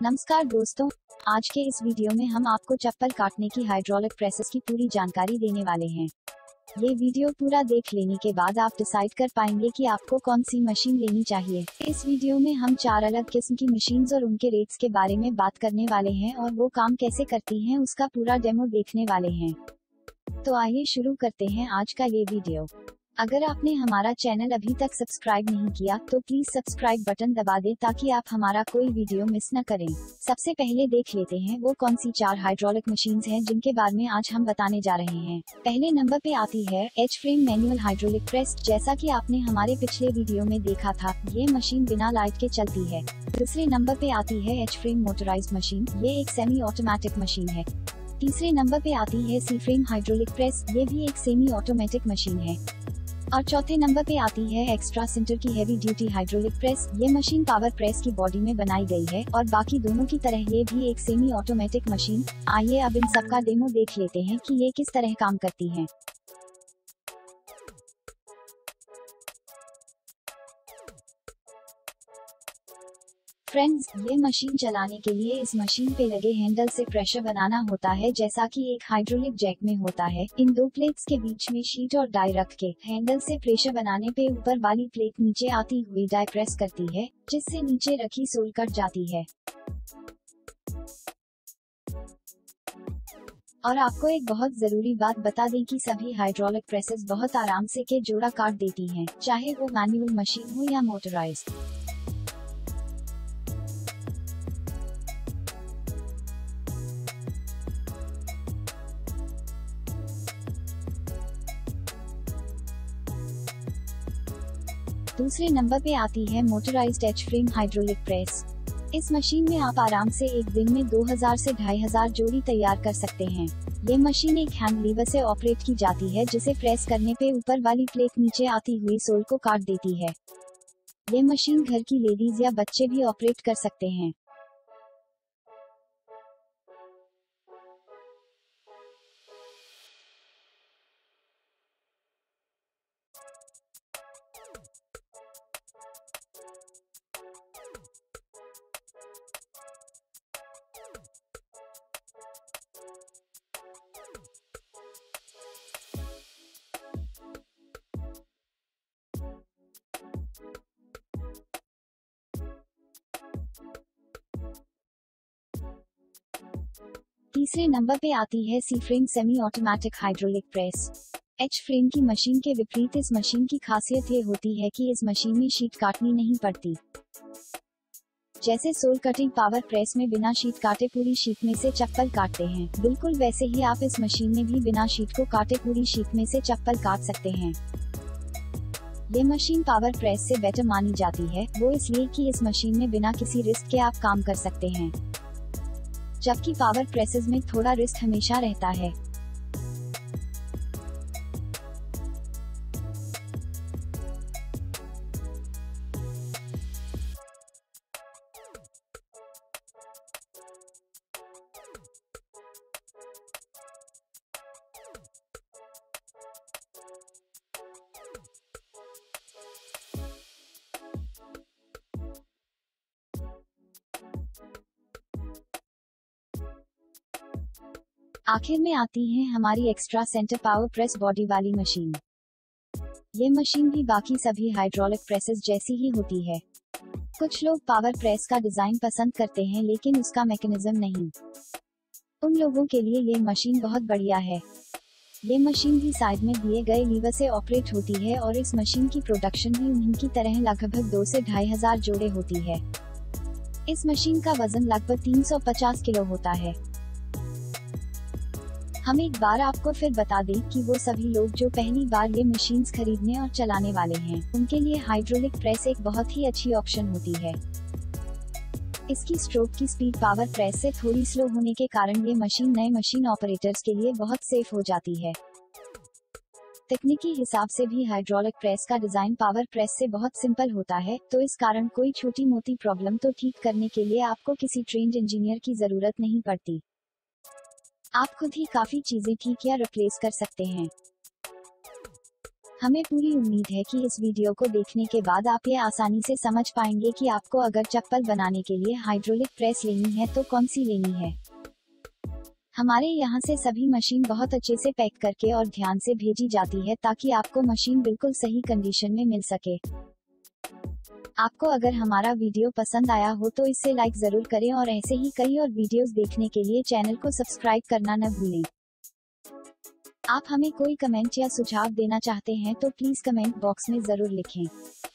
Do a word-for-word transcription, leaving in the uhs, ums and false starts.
नमस्कार दोस्तों, आज के इस वीडियो में हम आपको चप्पल काटने की हाइड्रोलिक प्रेसेस की पूरी जानकारी देने वाले हैं। ये वीडियो पूरा देख लेने के बाद आप डिसाइड कर पाएंगे कि आपको कौन सी मशीन लेनी चाहिए। इस वीडियो में हम चार अलग किस्म की मशीन्स और उनके रेट्स के बारे में बात करने वाले हैं और वो काम कैसे करती हैं उसका पूरा डेमो देखने वाले हैं। तो आइए शुरू करते हैं आज का ये वीडियो। अगर आपने हमारा चैनल अभी तक सब्सक्राइब नहीं किया तो प्लीज सब्सक्राइब बटन दबा दें ताकि आप हमारा कोई वीडियो मिस न करें। सबसे पहले देख लेते हैं वो कौन सी चार हाइड्रोलिक मशीन्स हैं जिनके बारे में आज हम बताने जा रहे हैं। पहले नंबर पे आती है H frame manual hydraulic press. जैसा कि आपने हमारे पिछले वीडियो में देखा था, ये मशीन बिना लाइट के चलती है। दूसरे नंबर पे आती है एच फ्रेम मोटराइज्ड मशीन। ये एक सेमी ऑटोमेटिक मशीन है। तीसरे नंबर पे आती है सी फ्रेम हाइड्रोलिक प्रेस। ये भी एक सेमी ऑटोमेटिक मशीन है। और चौथे नंबर पे आती है एक्स्ट्रा सेंटर की हैवी ड्यूटी हाइड्रोलिक प्रेस। ये मशीन पावर प्रेस की बॉडी में बनाई गई है और बाकी दोनों की तरह ये भी एक सेमी ऑटोमेटिक मशीन। आइए अब इन सब का डेमो देख लेते हैं कि ये किस तरह काम करती हैं। फ्रेंड्स, ये मशीन चलाने के लिए इस मशीन पे लगे हैंडल से प्रेशर बनाना होता है, जैसा कि एक हाइड्रोलिक जैक में होता है। इन दो प्लेट्स के बीच में शीट और डाई रख के हैंडल से प्रेशर बनाने पे ऊपर वाली प्लेट नीचे आती हुई डाई प्रेस करती है, जिससे नीचे रखी सोल कट जाती है। और आपको एक बहुत जरूरी बात बता दें कि सभी हाइड्रोलिक प्रेसेस बहुत आराम से के जोड़ा काट देती हैं, चाहे वो मैनुअल मशीन हो या मोटराइज्ड। दूसरे नंबर पे आती है motorised H frame hydraulic press. इस मशीन में आप आराम से एक दिन में दो हज़ार से ढाई हज़ार जोड़ी तैयार कर सकते हैं। ये मशीन एक हैंड लीवर से ऑपरेट की जाती है, जिसे प्रेस करने पे ऊपर वाली प्लेट नीचे आती हुई सोल को काट देती है। ये मशीन घर की लेडीज या बच्चे भी ऑपरेट कर सकते हैं। तीसरे नंबर पे आती है C frame semi automatic hydraulic press. H frame की मशीन के विपरीत इस मशीन की खासियत ये होती है कि इस मशीन में शीट काटनी नहीं पड़ती। जैसे सोल कटिंग पावर प्रेस में बिना शीट काटे पूरी शीट में से चप्पल काटते हैं, बिल्कुल वैसे ही आप इस मशीन में भी बिना शीट को काटे पूरी शीट में से चप्पल काट सकते हैं। ये मशीन पावर प्रेस से बेटर मानी जाती है, वो इसलिए कि इस मशीन में बिना किसी रिस्क के आप काम कर सकते हैं, जबकि पावर प्रेसेस में थोड़ा रिस्क हमेशा रहता है। आखिर में आती है हमारी extra centre power press body वाली मशीन। ये मशीन भी बाकी सभी हाइड्रोलिक प्रेसेस जैसी ही होती है। कुछ लोग पावर प्रेस का डिजाइन पसंद करते हैं लेकिन उसका मैकेनिज्म नहीं। उन लोगों के लिए ये मशीन बहुत बढ़िया है। ये मशीन भी साइड में दिए गए लीवर से ऑपरेट होती है और इस मशीन की प्रोडक्शन भी उन्हीं की तरह लगभग दो से ढाई हजार जोड़े होती है। इस मशीन का वजन लगभग तीन सौ पचास किलो होता है। हम एक बार आपको फिर बता दें कि वो सभी लोग जो पहली बार ये मशीन्स खरीदने और चलाने वाले हैं, उनके लिए हाइड्रोलिक प्रेस एक बहुत ही अच्छी ऑप्शन होती है। इसकी स्ट्रोक की स्पीड पावर प्रेस से थोड़ी स्लो होने के कारण ये मशीन नए मशीन ऑपरेटर्स के लिए बहुत सेफ हो जाती है। तकनीकी हिसाब से भी हाइड्रोलिक प्रेस का डिजाइन पावर प्रेस से बहुत सिंपल होता है, तो इस कारण कोई छोटी मोटी प्रॉब्लम तो ठीक करने के लिए आपको किसी ट्रेन्ड इंजीनियर की जरूरत नहीं पड़ती। आप खुद ही काफी चीजें ठीक या रिप्लेस कर सकते हैं। हमें पूरी उम्मीद है कि इस वीडियो को देखने के बाद आप ये आसानी से समझ पाएंगे कि आपको अगर चप्पल बनाने के लिए हाइड्रोलिक प्रेस लेनी है तो कौन सी लेनी है। हमारे यहाँ से सभी मशीन बहुत अच्छे से पैक करके और ध्यान से भेजी जाती है ताकि आपको मशीन बिल्कुल सही कंडीशन में मिल सके। आपको अगर हमारा वीडियो पसंद आया हो तो इसे लाइक जरूर करें और ऐसे ही कई और वीडियोस देखने के लिए चैनल को सब्सक्राइब करना न भूलें। आप हमें कोई कमेंट या सुझाव देना चाहते हैं तो प्लीज कमेंट बॉक्स में जरूर लिखें।